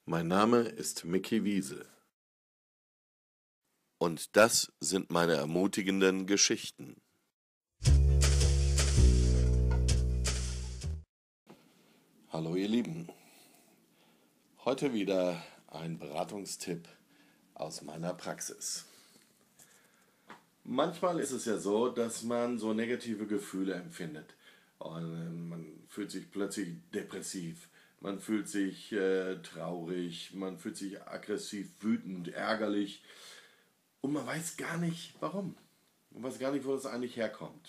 Mein Name ist Micky Wiese und das sind meine ermutigenden Geschichten. Hallo ihr Lieben, heute wieder ein Beratungstipp aus meiner Praxis. Manchmal ist es ja so, dass man so negative Gefühle empfindet und man fühlt sich plötzlich depressiv. Man fühlt sich traurig, man fühlt sich aggressiv, wütend, ärgerlich und man weiß gar nicht warum. Man weiß gar nicht, wo das eigentlich herkommt.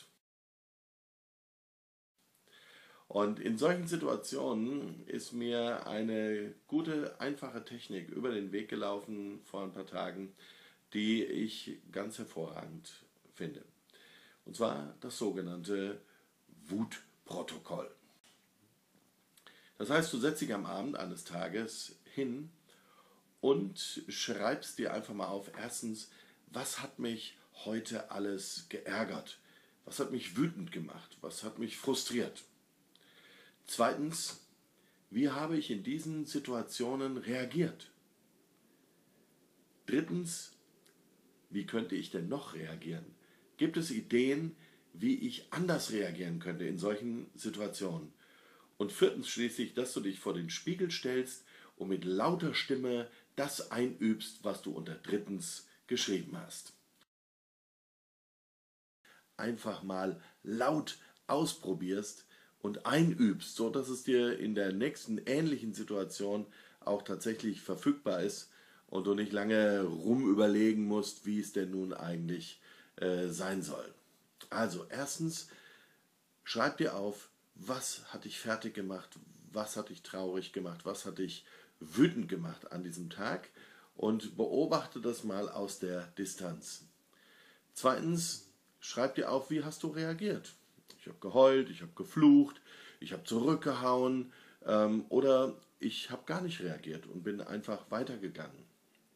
Und in solchen Situationen ist mir eine gute, einfache Technik über den Weg gelaufen vor ein paar Tagen, die ich ganz hervorragend finde. Und zwar das sogenannte Wutprotokoll. Das heißt, du setzt dich am Abend eines Tages hin und schreibst dir einfach mal auf, erstens, was hat mich heute alles geärgert? Was hat mich wütend gemacht? Was hat mich frustriert? Zweitens, wie habe ich in diesen Situationen reagiert? Drittens, wie könnte ich denn noch reagieren? Gibt es Ideen, wie ich anders reagieren könnte in solchen Situationen? Und viertens schließlich, dass du dich vor den Spiegel stellst und mit lauter Stimme das einübst, was du unter drittens geschrieben hast. Einfach mal laut ausprobierst und einübst, so dass es dir in der nächsten ähnlichen Situation auch tatsächlich verfügbar ist und du nicht lange rumüberlegen musst, wie es denn nun eigentlich sein soll. Also erstens, schreib dir auf, was hat dich fertig gemacht, was hat dich traurig gemacht, was hat dich wütend gemacht an diesem Tag und beobachte das mal aus der Distanz. Zweitens, schreib dir auf, wie hast du reagiert. Ich habe geheult, ich habe geflucht, ich habe zurückgehauen oder ich habe gar nicht reagiert und bin einfach weitergegangen.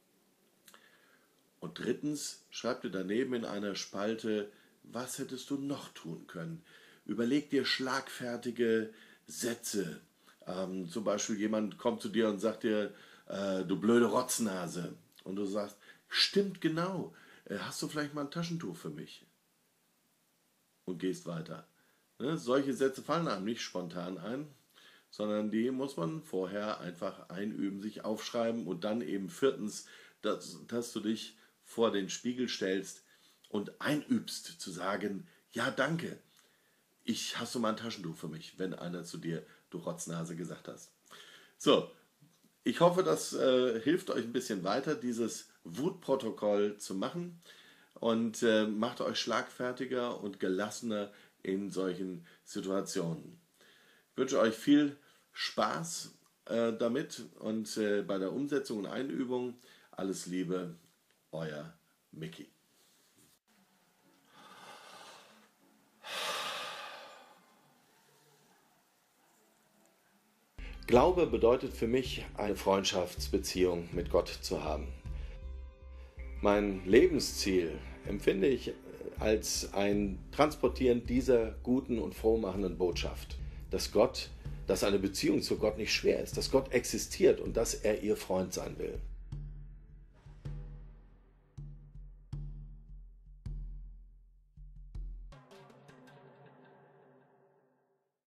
Und drittens, schreib dir daneben in einer Spalte, was hättest du noch tun können. Überleg dir schlagfertige Sätze. Zum Beispiel jemand kommt zu dir und sagt dir, du blöde Rotznase. Und du sagst, stimmt genau, hast du vielleicht mal ein Taschentuch für mich? Und gehst weiter. Ne? Solche Sätze fallen einem nicht spontan ein, sondern die muss man vorher einfach einüben, sich aufschreiben und dann eben viertens, dass du dich vor den Spiegel stellst und einübst zu sagen, ja danke, hast du mal ein Taschentuch für mich, wenn einer zu dir, du Rotznase, gesagt hast. So, ich hoffe, das hilft euch ein bisschen weiter, dieses Wutprotokoll zu machen und macht euch schlagfertiger und gelassener in solchen Situationen. Ich wünsche euch viel Spaß damit und bei der Umsetzung und Einübung. Alles Liebe, euer Micky. Glaube bedeutet für mich, eine Freundschaftsbeziehung mit Gott zu haben. Mein Lebensziel empfinde ich als ein Transportieren dieser guten und frohmachenden Botschaft, dass eine Beziehung zu Gott nicht schwer ist, dass Gott existiert und dass er ihr Freund sein will.